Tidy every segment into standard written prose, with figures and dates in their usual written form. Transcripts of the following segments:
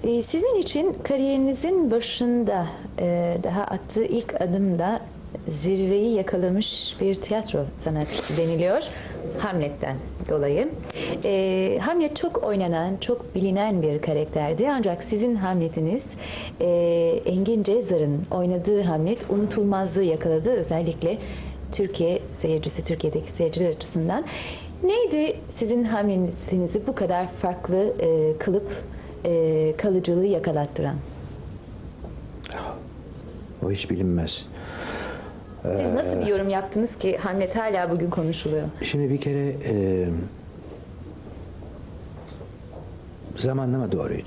Sizin için kariyerinizin başında daha attığı ilk adımda zirveyi yakalamış bir tiyatro sanatçısı deniliyor. Hamlet'ten dolayı. Hamlet çok oynanan, çok bilinen bir karakterdi. Ancak sizin Hamlet'iniz Engin Cezar'ın oynadığı Hamlet unutulmazlığı yakaladı. Özellikle Türkiye seyircisi, Türkiye'deki seyirciler açısından. Neydi sizin Hamlet'inizi bu kadar farklı kılıp kalıcılığı yakalattıran? O hiç bilinmez. Siz nasıl bir yorum yaptınız ki Hamlet hala bugün konuşuluyor? Şimdi bir kere zamanlama doğruydu.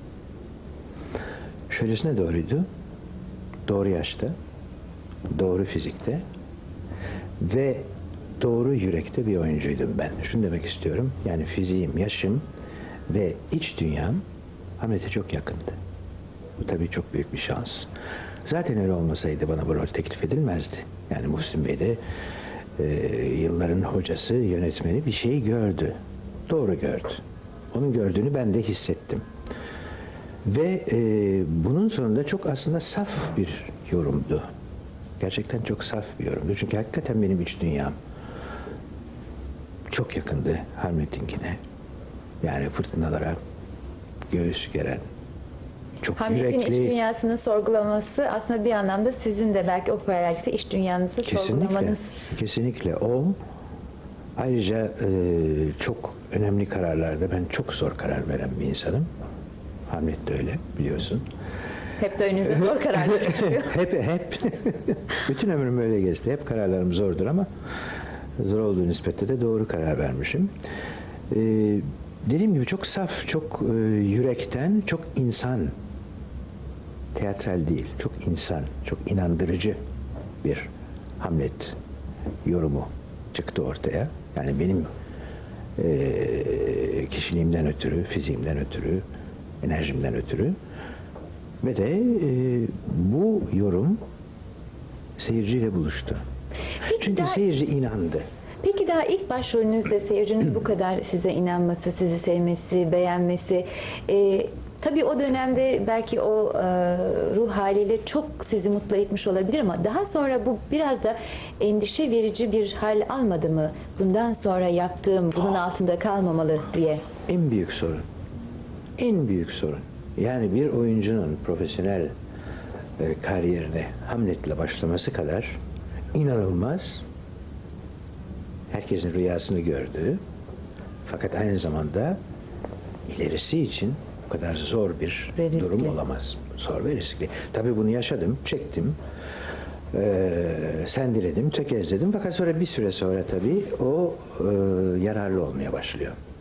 Şöylesine doğruydu. Doğru yaşta, doğru fizikte ve doğru yürekte bir oyuncuydum ben. Şunu demek istiyorum. Yani fiziğim, yaşım ve iç dünyam Hamlet'e çok yakındı. Bu tabii çok büyük bir şans. Zaten öyle olmasaydı bana bu rol teklif edilmezdi. Yani Muhsin Bey de yılların hocası, yönetmeni bir şey gördü. Doğru gördü. Onun gördüğünü ben de hissettim. Ve bunun sonunda çok aslında saf bir yorumdu. Gerçekten çok saf bir yorumdu. Çünkü hakikaten benim iç dünyam çok yakındı Hamlet'inkine. Yani fırtınalara göğüs geren, çok Hamlet'in yürekli. iç dünyasını sorgulaması aslında bir anlamda sizin de belki o paralelde iç dünyanızı sorgulamanız. Kesinlikle o. Ayrıca çok önemli kararlarda ben çok zor karar veren bir insanım. Hamlet de öyle biliyorsun. Hep de önünüze zor kararlar çıkıyor. hep. Bütün ömrüm böyle geçti. Hep kararlarım zordur ama zor olduğu nispette de doğru karar vermişim. Dediğim gibi çok saf, çok yürekten, çok insan. Teatral değil, çok insan, çok inandırıcı bir Hamlet yorumu çıktı ortaya. Yani benim kişiliğimden ötürü, fiziğimden ötürü, enerjimden ötürü ve de bu yorum seyirciyle buluştu. Çünkü seyirci inandı. Peki daha ilk başrolünüzde seyircinin bu kadar size inanması, sizi sevmesi, beğenmesi, tabii o dönemde belki o ruh haliyle çok sizi mutlu etmiş olabilir ama daha sonra bu biraz da endişe verici bir hal almadı mı? Bundan sonra yaptığım bunun altında kalmamalı diye. En büyük sorun. En büyük sorun. Yani bir oyuncunun profesyonel kariyerine Hamlet'le başlaması kadar inanılmaz, herkesin rüyasını gördüğü fakat aynı zamanda ilerisi için o kadar zor bir durum olamaz. Zor ve riskli. Tabii bunu yaşadım, çektim, sendiledim, tökezledim fakat sonra bir süre sonra tabii o yararlı olmaya başlıyor.